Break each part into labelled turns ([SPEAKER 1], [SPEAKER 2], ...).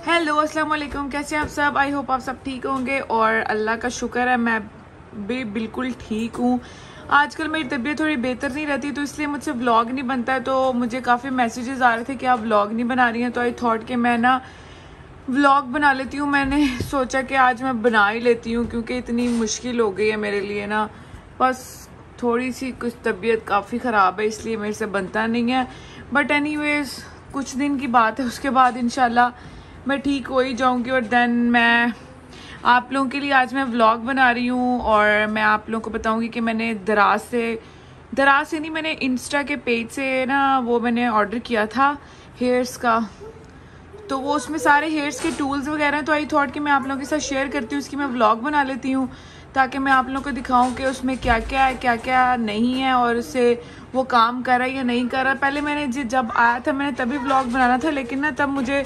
[SPEAKER 1] Hello अस्सलाम वालेकुम, कैसे हैं आप सब। आई होप आप सब ठीक होंगे और अल्लाह का शुक्र है मैं भी बिल्कुल ठीक हूँ। आजकल मेरी तबीयत थोड़ी बेहतर नहीं रहती तो इसलिए मुझसे व्लॉग नहीं बनता है। तो मुझे काफ़ी मैसेजेस आ रहे थे कि आप व्लॉग नहीं बना रही हैं, तो आई थॉट कि मैं ना व्लॉग बना लेती हूँ। मैंने सोचा कि आज मैं बना ही लेती हूँ क्योंकि इतनी मुश्किल हो गई है मेरे लिए ना, बस थोड़ी सी कुछ तबीयत काफ़ी ख़राब है इसलिए मेरे से बनता नहीं है। बट एनीवेज कुछ दिन की बात है, उसके बाद इंशाल्लाह मैं ठीक हो ही जाऊंगी और देन मैं आप लोगों के लिए आज मैं व्लॉग बना रही हूँ और मैं आप लोगों को बताऊंगी कि मैंने दराज से नहीं, मैंने इंस्टा के पेज से ना वो मैंने ऑर्डर किया था हेयर्स का। तो वो उसमें सारे हेयर्स के टूल्स वगैरह हैं, तो आई थॉट कि मैं आप लोगों के साथ शेयर करती हूँ, उसकी मैं व्लॉग बना लेती हूँ ताकि मैं आप लोगों को दिखाऊं कि उसमें क्या क्या है क्या क्या नहीं है और उससे वो काम कर रहा है या नहीं कर रहा। पहले मैंने जब आया था मैंने तभी व्लॉग बनाना था, लेकिन ना तब मुझे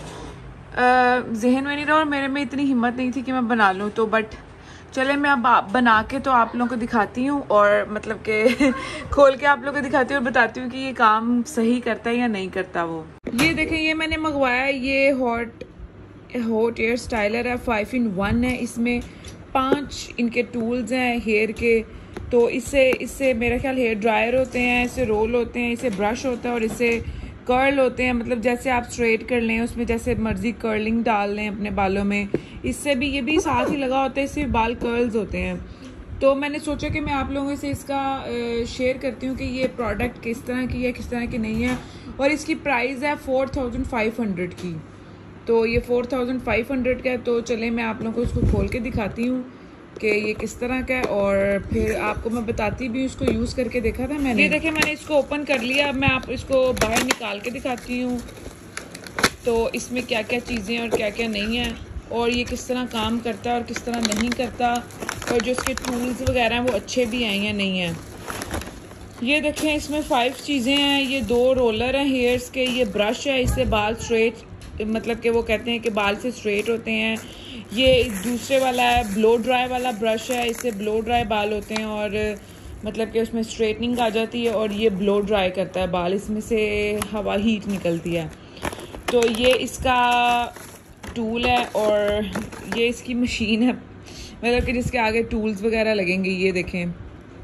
[SPEAKER 1] जहन में नहीं रहा और मेरे में इतनी हिम्मत नहीं थी कि मैं बना लूँ। तो बट चले मैं अब बना के तो आप लोगों को दिखाती हूँ और मतलब के खोल के आप लोगों को दिखाती हूँ और बताती हूँ कि ये काम सही करता है या नहीं करता। वो ये देखें, ये मैंने मंगवाया, ये हॉट हेयर स्टाइलर है, 5 in 1 है। इसमें 5 इनके टूल्स हैं हेयर के। तो इससे मेरा ख्याल हेयर ड्रायर होते हैं, इससे रोल होते हैं, इससे ब्रश होता है और इससे कर्ल होते हैं। मतलब जैसे आप स्ट्रेट कर लें उसमें जैसे मर्जी कर्लिंग डाल लें अपने बालों में, इससे भी ये भी साथ ही लगा होता है, इससे बाल कर्ल्स होते हैं। तो मैंने सोचा कि मैं आप लोगों से इसका शेयर करती हूँ कि ये प्रोडक्ट किस तरह की है किस तरह की नहीं है। और इसकी प्राइस है 4500 की। तो ये 4500 का है। तो चले मैं आप लोगों को इसको खोल के दिखाती हूँ कि ये किस तरह का है और फिर आपको मैं बताती भी, उसको यूज़ करके देखा था मैंने। ये देखिए मैंने इसको ओपन कर लिया, अब मैं आप इसको बाहर निकाल के दिखाती हूँ तो इसमें क्या क्या चीज़ें और क्या क्या नहीं है और ये किस तरह काम करता है और किस तरह नहीं करता और जो इसके टूल्स वगैरह हैं वो अच्छे भी हैं या नहीं हैं। ये देखें इसमें 5 चीज़ें हैं। ये 2 रोलर हैं हेयर्स के, ये ब्रश है, इससे बाल स्ट्रेट मतलब कि वो कहते हैं कि बाल से स्ट्रेट होते हैं। ये दूसरे वाला है ब्लो ड्राई वाला ब्रश है, इससे ब्लो ड्राई बाल होते हैं और मतलब कि उसमें स्ट्रेटनिंग आ जाती है। और ये ब्लो ड्राई करता है बाल, इसमें से हवा हीट निकलती है। तो ये इसका टूल है और ये इसकी मशीन है, मतलब कि जिसके आगे टूल्स वगैरह लगेंगे। ये देखें,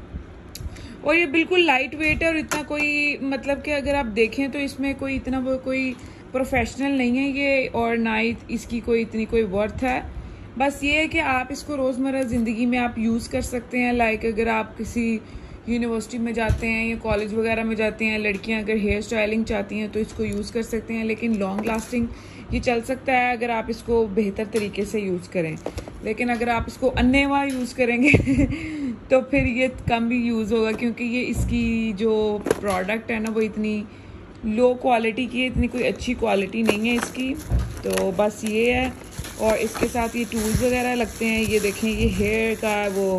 [SPEAKER 1] और ये बिल्कुल लाइट वेट है और इतना कोई मतलब कि अगर आप देखें तो इसमें कोई इतना वो कोई प्रोफेशनल नहीं है ये, और ना ही इसकी कोई इतनी कोई वर्थ है। बस ये है कि आप इसको रोज़मर्रा ज़िंदगी में आप यूज़ कर सकते हैं। लाइक अगर आप किसी यूनिवर्सिटी में जाते हैं या कॉलेज वगैरह में जाते हैं, लड़कियां अगर हेयर स्टाइलिंग चाहती हैं तो इसको यूज़ कर सकते हैं। लेकिन लॉन्ग लास्टिंग ये चल सकता है अगर आप इसको बेहतर तरीके से यूज़ करें। लेकिन अगर आप इसको अन्नेवाह यूज़ करेंगे तो फिर ये कम भी यूज़ होगा, क्योंकि ये इसकी जो प्रोडक्ट है ना वो इतनी लो क्वालिटी की है, इतनी कोई अच्छी क्वालिटी नहीं है इसकी। तो बस ये है, और इसके साथ ये टूल्स वगैरह लगते हैं। ये देखें, ये हेयर का वो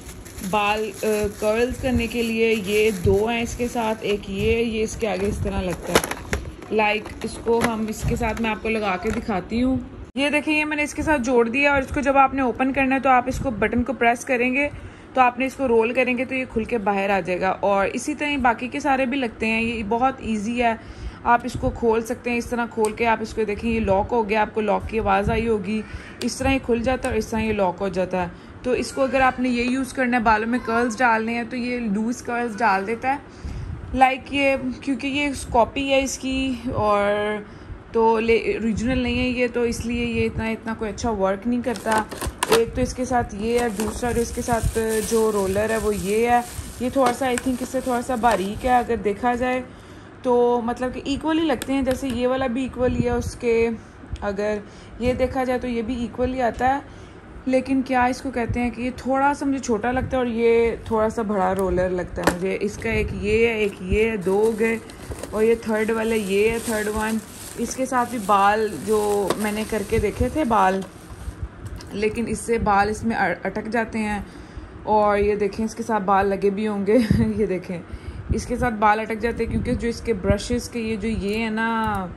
[SPEAKER 1] बाल कर्ल्स करने के लिए ये 2 हैं इसके साथ, एक ये इसके आगे इस तरह लगता है। लाइक इसको हम इसके साथ मैं आपको लगा के दिखाती हूँ। ये देखिए, ये मैंने इसके साथ जोड़ दिया और इसको जब आपने ओपन करना है तो आप इसको बटन को प्रेस करेंगे तो आपने इसको रोल करेंगे तो ये खुल के बाहर आ जाएगा। और इसी तरह बाकी के सारे भी लगते हैं, ये बहुत ईजी है। आप इसको खोल सकते हैं, इस तरह खोल के आप इसको देखें, ये लॉक हो गया, आपको लॉक की आवाज़ आई होगी। इस तरह ये खुल जाता है और इस तरह ये लॉक हो जाता है। तो इसको अगर आपने ये यूज़ करना है, बालों में कर्ल्स डालने हैं तो ये लूज़ कर्ल्स डाल देता है। लाइक ये क्योंकि ये कॉपी है इसकी और तो ओरिजिनल नहीं है ये, तो इसलिए ये इतना कोई अच्छा वर्क नहीं करता। एक तो इसके साथ ये है, दूसरा जो इसके साथ जो रोलर है वो ये है। ये थोड़ा सा आई थिंक इससे थोड़ा सा बारीक है अगर देखा जाए तो, मतलब कि इक्वली लगते हैं, जैसे ये वाला भी इक्वली है उसके, अगर ये देखा जाए तो ये भी इक्वली आता है। लेकिन क्या इसको कहते हैं कि ये थोड़ा सा मुझे छोटा लगता है और ये थोड़ा सा बड़ा रोलर लगता है मुझे। इसका एक ये है, एक ये है, 2 गए और ये थर्ड वाला ये है, थर्ड वन। इसके साथ भी बाल जो मैंने करके देखे थे बाल, लेकिन इससे बाल इसमें अटक जाते हैं। और ये देखें इसके साथ बाल लगे भी होंगे ये देखें इसके साथ बाल अटक जाते हैं क्योंकि जो इसके ब्रशेस के ये है ना,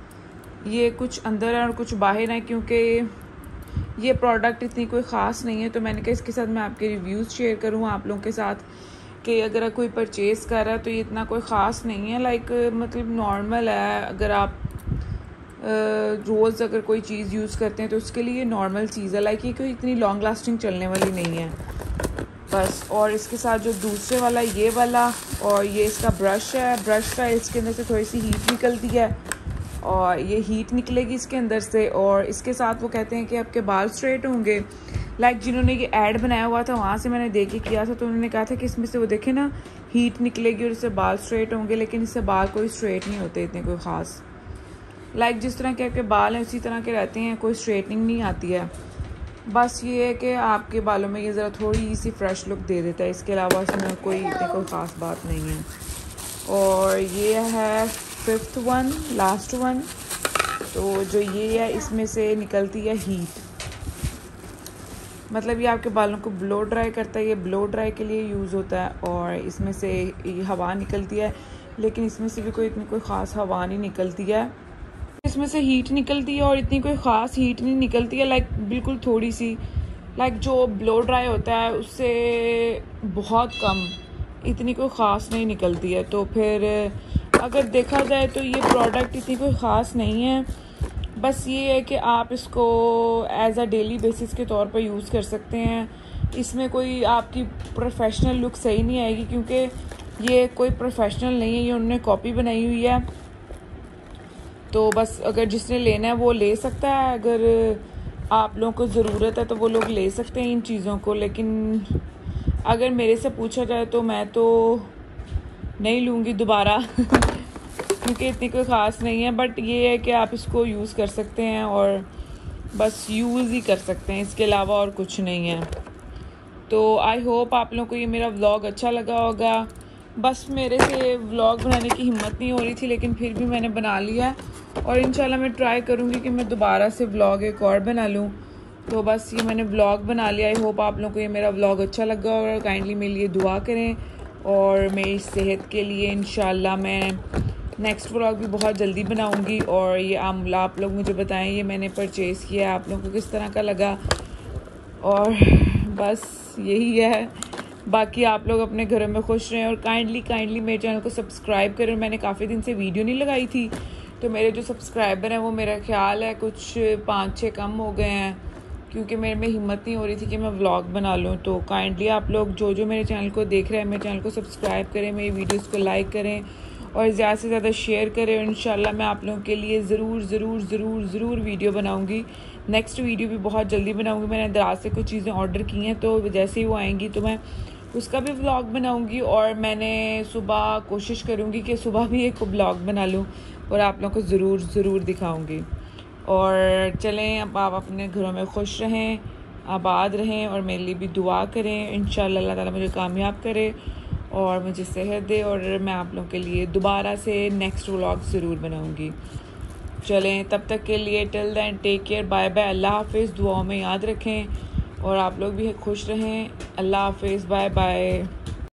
[SPEAKER 1] ये कुछ अंदर है और कुछ बाहर है, क्योंकि ये प्रोडक्ट इतनी कोई ख़ास नहीं है। तो मैंने कहा इसके साथ मैं आपके रिव्यूज़ शेयर करूँ आप लोगों के साथ कि अगर कोई परचेज़ कर रहा है तो ये इतना कोई ख़ास नहीं है। लाइक मतलब नॉर्मल है। अगर आप रोज़ अगर कोई चीज़ यूज़ करते हैं तो उसके लिए नॉर्मल चीज़ है। लाइक ये कोई इतनी लॉन्ग लास्टिंग चलने वाली नहीं है बस। और इसके साथ जो दूसरे वाला ये वाला और ये इसका ब्रश है, ब्रश का इसके अंदर से थोड़ी सी हीट निकलती है और ये हीट निकलेगी इसके अंदर से। और इसके साथ वो कहते हैं कि आपके बाल स्ट्रेट होंगे। लाइक जिन्होंने ये ऐड बनाया हुआ था वहाँ से मैंने देख के किया था, तो उन्होंने कहा था कि इसमें से वो देखे ना हीट निकलेगी और इससे बाल स्ट्रेट होंगे, लेकिन इससे बाल कोई स्ट्रेट नहीं होते इतने कोई ख़ास। लाइक जिस तरह के आपके बाल हैं उसी तरह के रहते हैं, कोई स्ट्रेटनिंग नहीं आती है। बस ये है कि आपके बालों में ये ज़रा थोड़ी सी फ्रेश लुक दे देता है, इसके अलावा इसमें कोई इतनी कोई ख़ास बात नहीं है। और ये है 5th वन, लास्ट वन। तो जो ये है इसमें से निकलती है हीट, मतलब ये आपके बालों को ब्लो ड्राई करता है, ये ब्लो ड्राई के लिए यूज़ होता है। और इसमें से हवा निकलती है, लेकिन इसमें से भी कोई इतनी कोई ख़ास हवा नहीं निकलती है। इसमें से हीट निकलती है और इतनी कोई ख़ास हीट नहीं निकलती है, लाइक बिल्कुल थोड़ी सी। लाइक जो ब्लो ड्राई होता है उससे बहुत कम, इतनी कोई ख़ास नहीं निकलती है। तो फिर अगर देखा जाए तो ये प्रोडक्ट इतनी कोई ख़ास नहीं है। बस ये है कि आप इसको एज अ डेली बेसिस के तौर पर यूज़ कर सकते हैं। इसमें कोई आपकी प्रोफेशनल लुक सही नहीं आएगी, क्योंकि ये कोई प्रोफेशनल नहीं है, ये उन्होंने कॉपी बनाई हुई है। तो बस अगर जिसने लेना है वो ले सकता है, अगर आप लोगों को ज़रूरत है तो वो लोग ले सकते हैं इन चीज़ों को। लेकिन अगर मेरे से पूछा जाए तो मैं तो नहीं लूँगी दोबारा क्योंकि इतनी कोई ख़ास नहीं है। बट ये है कि आप इसको यूज़ कर सकते हैं और बस यूज़ ही कर सकते हैं, इसके अलावा और कुछ नहीं है। तो आई होप आप लोगों को ये मेरा व्लॉग अच्छा लगा होगा। बस मेरे से व्लॉग बनाने की हिम्मत नहीं हो रही थी, लेकिन फिर भी मैंने बना लिया और इंशाल्लाह मैं ट्राई करूँगी कि मैं दोबारा से व्लॉग एक और बना लूँ। तो बस ये मैंने व्लॉग बना लिया। आई होप आप लोगों को ये मेरा व्लॉग अच्छा लगा और काइंडली मेरे लिए दुआ करें और मेरी सेहत के लिए। इंशाल्लाह मैं नेक्स्ट व्लॉग भी बहुत जल्दी बनाऊंगी। और ये आमला आप लोग मुझे बताएं, ये मैंने परचेज़ किया है, आप लोगों को किस तरह का लगा। और बस यही है, बाकी आप लोग अपने घरों में खुश रहें और काइंडली मेरे चैनल को सब्सक्राइब करें। मैंने काफ़ी दिन से वीडियो नहीं लगाई थी, तो मेरे जो सब्सक्राइबर हैं वो मेरा ख्याल है कुछ 5-6 कम हो गए हैं, क्योंकि मेरे में हिम्मत नहीं हो रही थी कि मैं व्लॉग बना लूँ। तो काइंडली आप लोग जो मेरे चैनल को देख रहे हैं मेरे चैनल को सब्सक्राइब करें, मेरी वीडियोज़ को लाइक करें और ज़्यादा से ज़्यादा शेयर करें। और इंशाल्लाह मैं आप लोगों के लिए ज़रूर वीडियो बनाऊंगी। नेक्स्ट वीडियो भी बहुत जल्दी बनाऊंगी। मैंने दराज से कुछ चीज़ें ऑर्डर की हैं, तो जैसे ही वो आएंगी तो मैं उसका भी व्लॉग बनाऊंगी। और मैंने सुबह कोशिश करूंगी कि सुबह भी एक व्लॉग बना लूँ और आप लोगों को ज़रूर दिखाऊंगी। और चलें, अब आप अपने घरों में खुश रहें, आबाद रहें और मेरे लिए भी दुआ करें। इंशाल्लाह अल्लाह ताला मुझे कामयाब करे और मुझे सेहत दे और मैं आप लोगों के लिए दोबारा से नेक्स्ट व्लॉग ज़रूर बनाऊंगी। चलें, तब तक के लिए till then take care, bye bye, अल्लाह हाफिज़। दुआओं में याद रखें और आप लोग भी खुश रहें। अल्लाह हाफिज़, बाय बाय।